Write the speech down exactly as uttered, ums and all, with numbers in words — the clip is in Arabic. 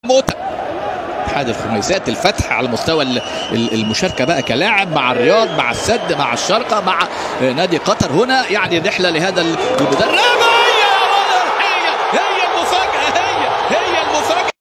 موتة اتحاد الخميسات الفتح على مستوى المشاركه بقى كلاعب مع الرياض مع السد مع الشارقه مع نادي قطر. هنا يعني رحله لهذا المدرب.